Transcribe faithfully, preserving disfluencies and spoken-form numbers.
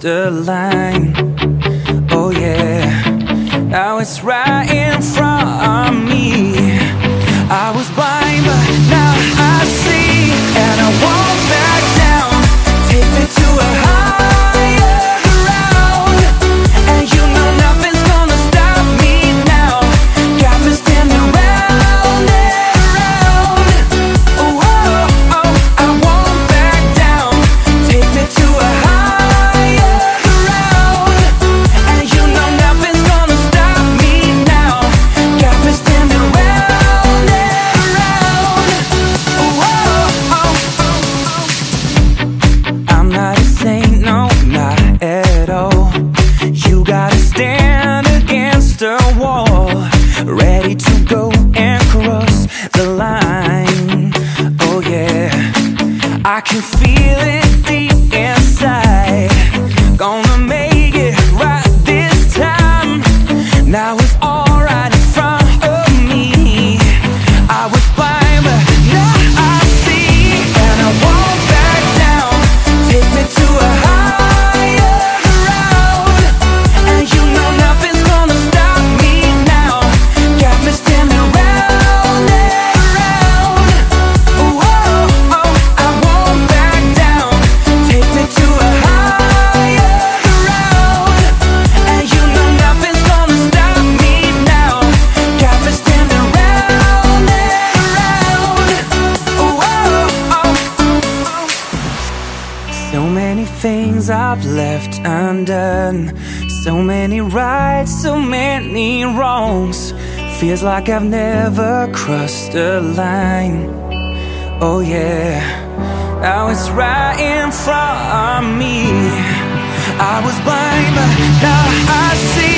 crossed a line. Oh yeah, now it's right in front of me. I was blind, but now I see, and I won't back down. Take me to a higher ground, and you know nothing's gonna stop me now. Got me standing round and round. Oh, oh, oh, I won't back down. Take me to a higher ground, and you know nothing's gonna stop me now. Got me standing round and round. Oh, oh, oh. I'm not a saint, no, not at all. You gotta stand against a wall, ready to go and cross the line. Oh yeah, I can feel it deep inside. Gonna make it right this time. Now it's all right in front of me. I was blind, but now I see, and I won't back down. Take me to a higher ground, and you know nothing's gonna stop me now. Got me standing round and round. Oh, oh, oh, I won't back down. Take me to a higher ground, and you know nothing's gonna stop me now. Got me standing round and round. Oh, oh, oh. So many things I've left undone, so many rights, so many wrongs. Feels like I've never crossed a line. Oh yeah, now it's right in front of me. I was blind, but now I see.